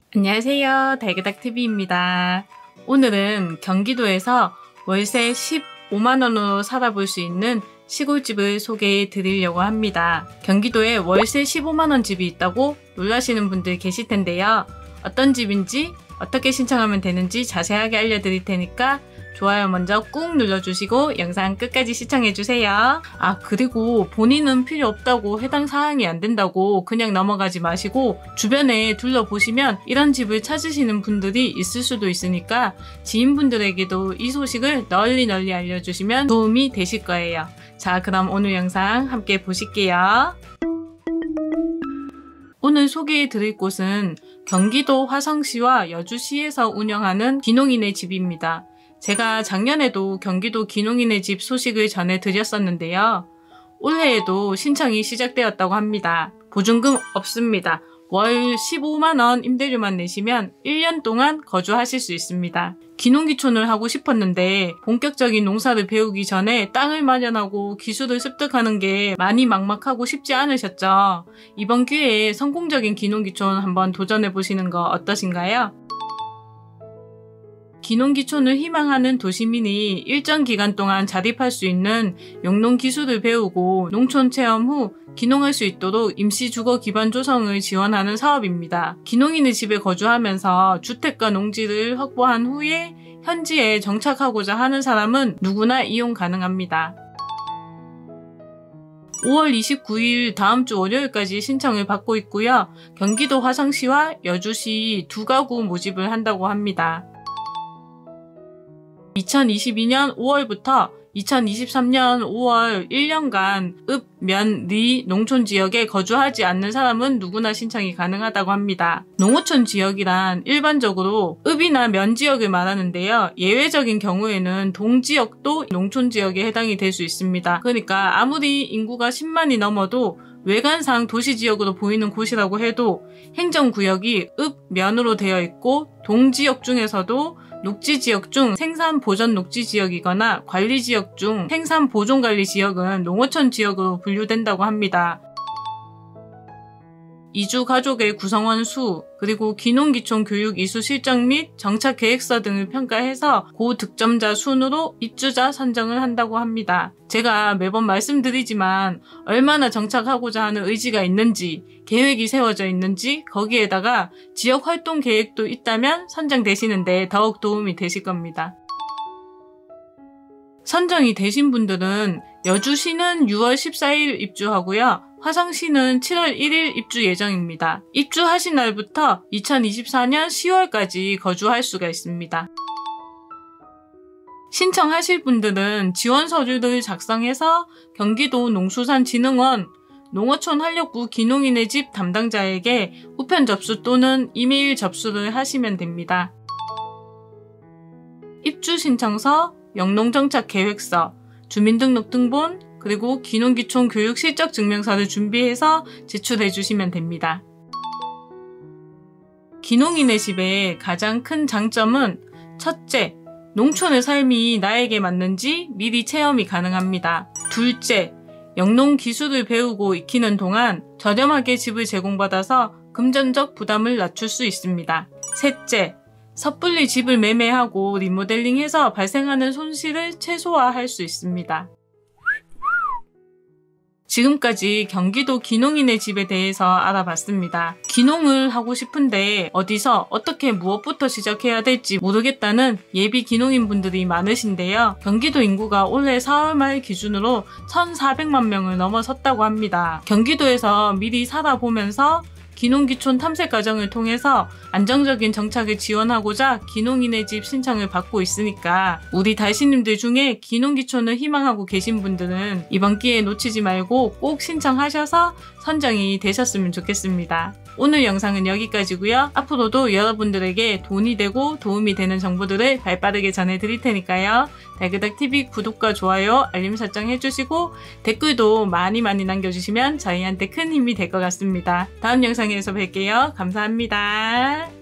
안녕하세요. 달그닥TV입니다. 오늘은 경기도에서 월세 15만원으로 살아볼 수 있는 시골집을 소개해 드리려고 합니다. 경기도에 월세 15만원 집이 있다고 놀라시는 분들 계실 텐데요. 어떤 집인지 어떻게 신청하면 되는지 자세하게 알려드릴 테니까 좋아요 먼저 꾹 눌러주시고 영상 끝까지 시청해주세요. 그리고 본인은 필요 없다고 해당 사항이 안 된다고 그냥 넘어가지 마시고 주변에 둘러보시면 이런 집을 찾으시는 분들이 있을 수도 있으니까 지인분들에게도 이 소식을 널리 알려주시면 도움이 되실 거예요. 자, 그럼 오늘 영상 함께 보실게요. 오늘 소개해드릴 곳은 경기도 화성시와 여주시에서 운영하는 귀농인의 집입니다. 제가 작년에도 경기도 귀농인의 집 소식을 전해드렸었는데요. 올해에도 신청이 시작되었다고 합니다. 보증금 없습니다. 월 15만원 임대료만 내시면 1년 동안 거주하실 수 있습니다. 귀농귀촌을 하고 싶었는데 본격적인 농사를 배우기 전에 땅을 마련하고 기술을 습득하는 게 많이 막막하고 쉽지 않으셨죠? 이번 기회에 성공적인 귀농귀촌 한번 도전해보시는 거 어떠신가요? 귀농귀촌을 희망하는 도시민이 일정 기간 동안 자립할 수 있는 영농 기술을 배우고 농촌 체험 후 귀농할 수 있도록 임시주거 기반 조성을 지원하는 사업입니다. 귀농인의 집에 거주하면서 주택과 농지를 확보한 후에 현지에 정착하고자 하는 사람은 누구나 이용 가능합니다. 5월 29일 다음 주 월요일까지 신청을 받고 있고요. 경기도 화성시와 여주시 두 가구 모집을 한다고 합니다. 2022년 5월부터 2023년 5월 1년간 읍, 면, 리 농촌 지역에 거주하지 않는 사람은 누구나 신청이 가능하다고 합니다. 농어촌 지역이란 일반적으로 읍이나 면 지역을 말하는데요. 예외적인 경우에는 동 지역도 농촌 지역에 해당이 될 수 있습니다. 그러니까 아무리 인구가 10만이 넘어도 외관상 도시지역으로 보이는 곳이라고 해도 행정구역이 읍, 면으로 되어 있고 동 지역 중에서도 녹지지역 중 생산보전 녹지지역이거나 관리지역 중 생산보존관리지역은 농어촌 지역으로 분류된다고 합니다. 이주가족의 구성원 수, 그리고 귀농귀촌 교육 이수 실적 및 정착 계획서 등을 평가해서 고득점자 순으로 입주자 선정을 한다고 합니다. 제가 매번 말씀드리지만 얼마나 정착하고자 하는 의지가 있는지, 계획이 세워져 있는지 거기에다가 지역 활동 계획도 있다면 선정되시는데 더욱 도움이 되실 겁니다. 선정이 되신 분들은 여주시는 6월 14일 입주하고요. 화성시는 7월 1일 입주 예정입니다. 입주하신 날부터 2024년 10월까지 거주할 수가 있습니다. 신청하실 분들은 지원 서류를 작성해서 경기도 농수산진흥원 농어촌 활력부 귀농인의 집 담당자에게 우편 접수 또는 이메일 접수를 하시면 됩니다. 입주 신청서, 영농정착 계획서, 주민등록등본, 그리고 귀농귀촌 교육 실적 증명서를 준비해서 제출해 주시면 됩니다. 귀농인의 집의 가장 큰 장점은 첫째, 농촌의 삶이 나에게 맞는지 미리 체험이 가능합니다. 둘째, 영농 기술을 배우고 익히는 동안 저렴하게 집을 제공받아서 금전적 부담을 낮출 수 있습니다. 셋째, 섣불리 집을 매매하고 리모델링해서 발생하는 손실을 최소화할 수 있습니다. 지금까지 경기도 귀농인의 집에 대해서 알아봤습니다. 귀농을 하고 싶은데 어디서 어떻게 무엇부터 시작해야 될지 모르겠다는 예비 귀농인 분들이 많으신데요. 경기도 인구가 올해 4월 말 기준으로 1,400만 명을 넘어섰다고 합니다. 경기도에서 미리 살아보면서 귀농귀촌 탐색 과정을 통해서 안정적인 정착을 지원하고자 귀농인의 집 신청을 받고 있으니까 우리 달씨님들 중에 귀농귀촌을 희망하고 계신 분들은 이번 기회에 놓치지 말고 꼭 신청하셔서 선정이 되셨으면 좋겠습니다. 오늘 영상은 여기까지고요. 앞으로도 여러분들에게 돈이 되고 도움이 되는 정보들을 발빠르게 전해드릴 테니까요. 달그닥TV 구독과 좋아요, 알림 설정 해주시고 댓글도 많이 남겨주시면 저희한테 큰 힘이 될 것 같습니다. 다음 영상에서 뵐게요. 감사합니다.